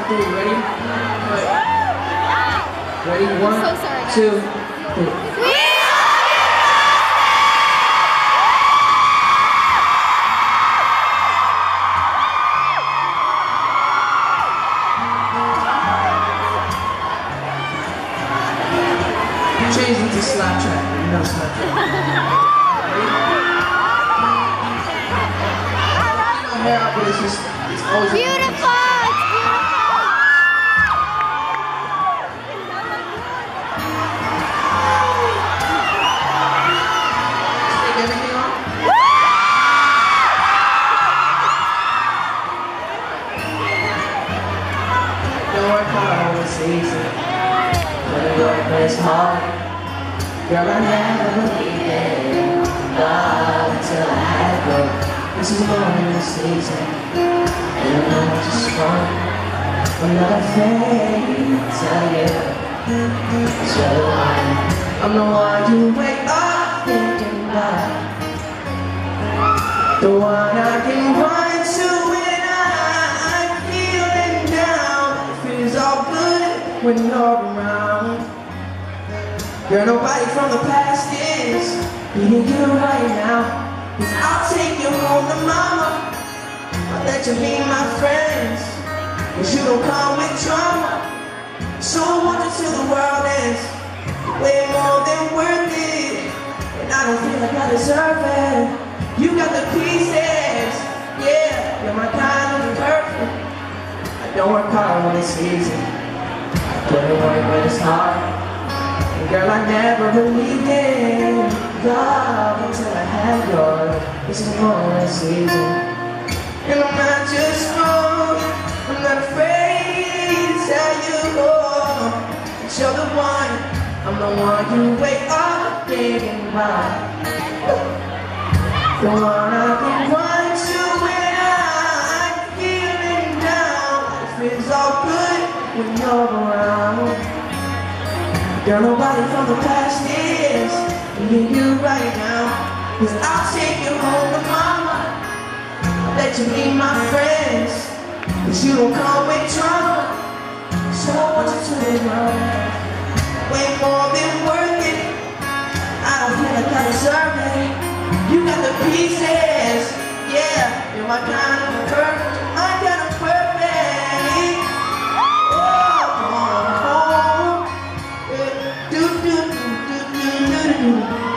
three. Ready? Ready? One, So sorry, guys. 2, 3. Change it to slap track. No slap track. Hair up, but it's always Beautiful! Take everything off. Don't work hard on the season. Don't work as hard. Girl, I never believed it. Love until I had to go. This is more than the season. And I know I just want another thing to tell you. So I'm the one you wake up thinking about. The one I can run to when I'm feeling down. It feels all good when you're around. Girl, nobody from the past is beating you right now. 'Cause I'll take you home to mama. I'll let you meet my friends. 'Cause you don't come with drama. So I want you till the world ends. Way more than worth it. And I don't feel like I deserve it. You got the pieces. Yeah, you're my kind of perfect. I don't work hard when it's easy. I put in work when it's hard. Girl, I never believed in love until I had yours. This is more than a season. And I'm not just wrong, I'm not afraid to tell you all that you're the one. I'm the one you wake up thinking about. The one I can run to when I'm feeling down. It feels all good when you're around. Girl, nobody from the past is beating you right now. 'Cause I'll take you home to mama. I'll let you meet my friends. 'Cause you don't come with drama. So I want you to love way more than worth it. I don't feel like I deserve it. You got the pieces. Yeah, you're my kind of perfect. My kind of perfect. Oh, come on home. Do do do do do do do.